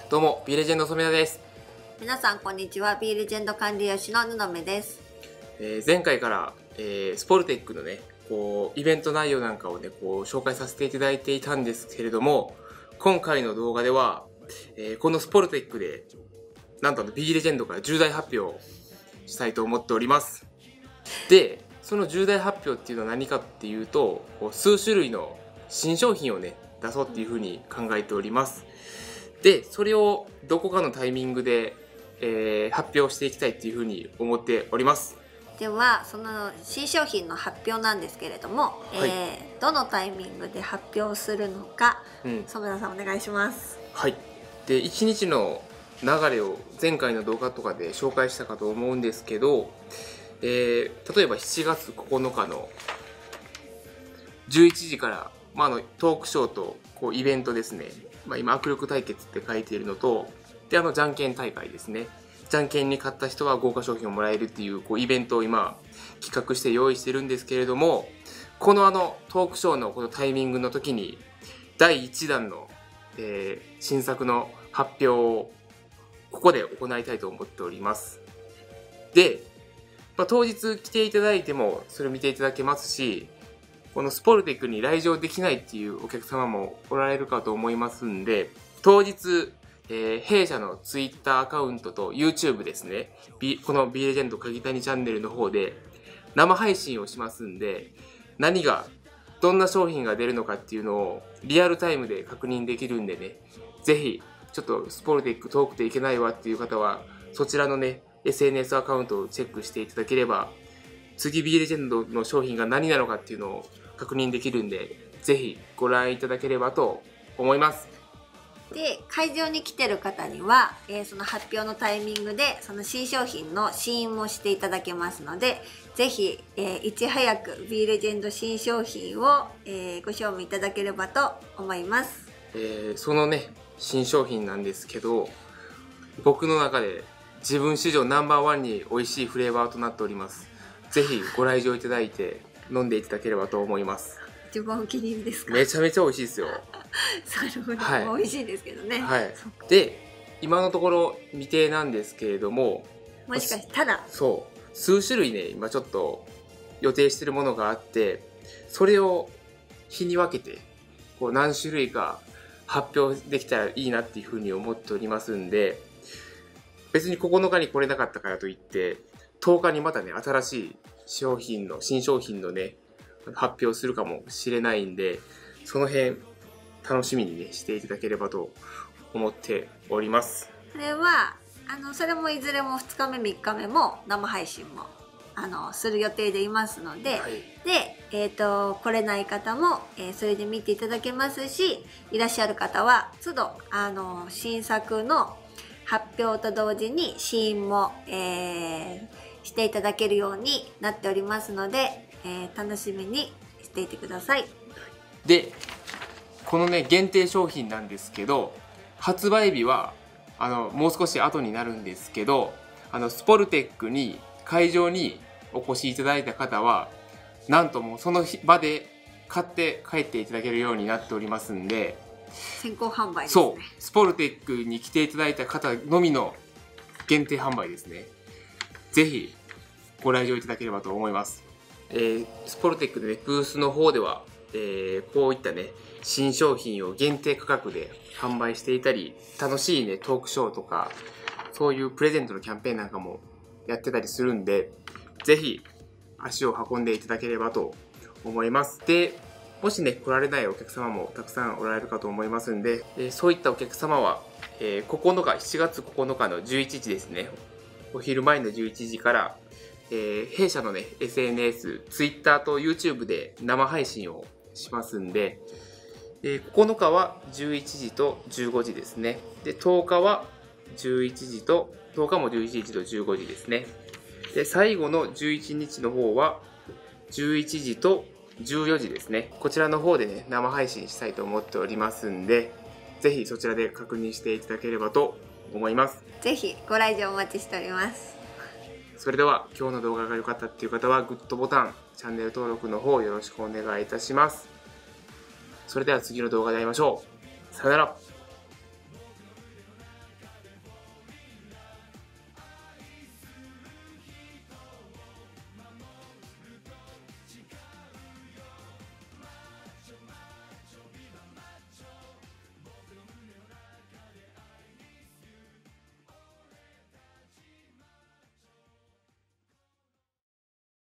どうも、Bレジェンド染谷です。 皆さんこんにちは。Bレジェンド管理吉の布目です。 前回から、スポルテックのね、イベント内容なんかをね、紹介させていただいていたんですけれども、今回の動画では、このスポルテックで、なんとBレジェンドから重大発表をしたいと思っております。で、その重大発表っていうのは何かっていうと、数種類の新商品をね、出そうっていうふうに考えております。で、それをどこかのタイミングで、発表していきたいっていうふうに思っております。 ではその新商品の発表なんですけれども、 はい、 どのタイミングで発表するのか、染田さんお願いします。 はい。で、1日の流れを前回の動画とかで紹介したかと思うんですけど、例えば7月9日の11時から、トークショーとイベントですね。今、握力対決って書いているのと、で、じゃんけん大会ですね。じゃんけんに勝った人は豪華商品をもらえるっていう、イベントを今、企画して用意してるんですけれども、このトークショーのこのタイミングの時に、第1弾の、新作の発表を、ここで行いたいと思っております。で、当日来ていただいても、それを見ていただけますし、このスポルテックに来場できないっていうお客様もおられるかと思いますんで、当日、弊社の Twitter アカウントと YouTube ですね、この B レジェンド鍵谷チャンネルの方で生配信をしますんで、どんな商品が出るのかっていうのをリアルタイムで確認できるんでね、ぜひ、ちょっとスポルテック遠くていけないわっていう方は、そちらのね、SNS アカウントをチェックしていただければ、次 B レジェンドの商品が何なのかっていうのを確認できるんで、ぜひご覧いただければと思います。 で、会場に来てる方には、その発表のタイミングでその新商品の試飲もしていただけますので、ぜひ、いち早く B レジェンド新商品を、ご賞味いただければと思います。 そのね、新商品なんですけど、僕の中で自分史上ナンバーワンに美味しいフレーバーとなっております。ぜひご来場いただいて飲んでいただければと思います。 一番お気に入りですか？ めちゃめちゃ美味しいですよ。 なるほど、はい、美味しいですけどね。 はい。で、今のところ未定なんですけれども、 もしかしたら数種類ね、今ちょっと予定してるものがあって、それを日に分けて何種類か発表できたらいいなっていうふうに思っておりますんで、別に9日に来れなかったからといって10日にまたね、新しい新商品のね、発表するかもしれないんで、その辺楽しみにね、していただければと思っております。 それはそれもいずれも2日目3日目も生配信もする予定でいますので、 はい、 で、来れない方も、それで見ていただけますし、いらっしゃる方は都度新作の発表と同時に試飲も、していただけるようになっておりますので、楽しみにしていてください。 で、このね、限定商品なんですけど、発売日はもう少し後になるんですけど、スポルテックに会場にお越しいただいた方は、なんともうその場で買って帰っていただけるようになっておりますんで、 先行販売ですね。 そう、スポルテックに来ていただいた方のみの限定販売ですね。ぜひご来場いただければと思います。スポルテックでね、ブースの方では、こういったね、新商品を限定価格で販売していたり、楽しいね、トークショーとか、そういうプレゼントのキャンペーンなんかもやってたりするんで、ぜひ足を運んでいただければと思います。で、もしね、来られないお客様もたくさんおられるかと思いますんで、そういったお客様は、7月9日の11時ですね、お昼前の11時から、弊社のね、SNS、Twitter と YouTube で生配信をしますんで、9日は11時と15時ですね。で、10日は11時と、10日も11時と15時ですね。で、最後の11日の方は11時と14時ですね。こちらの方でね、生配信したいと思っておりますんで、ぜひそちらで確認していただければと思います。 ぜひご来場お待ちしております。 それでは今日の動画が良かったっていう方はグッドボタン、チャンネル登録の方よろしくお願いいたします。それでは次の動画で会いましょう。さよなら。